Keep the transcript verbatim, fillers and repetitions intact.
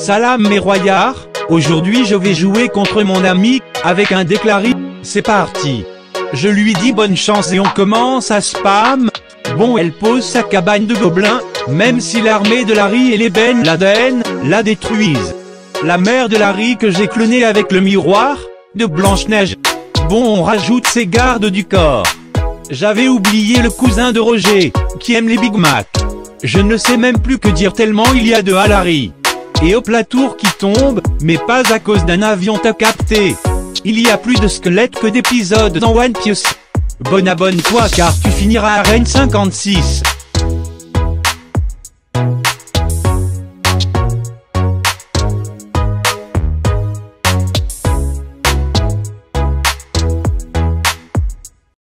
Salam mes royards, aujourd'hui je vais jouer contre mon ami, avec un déclaré, c'est parti. Je lui dis bonne chance et on commence à spam. Bon, elle pose sa cabane de gobelins, même si l'armée de Larry et les Ben Laden la détruisent. La mère de Larry que j'ai clonée avec le miroir de Blanche-Neige. Bon, on rajoute ses gardes du corps. J'avais oublié le cousin de Roger, qui aime les Big Mac. Je ne sais même plus que dire tellement il y a de à Larry. Et hop la tour qui tombe, mais pas à cause d'un avion, t'as capté. Il y a plus de squelettes que d'épisodes dans One Piece. Bon, abonne-toi car tu finiras à Arène cinquante-six.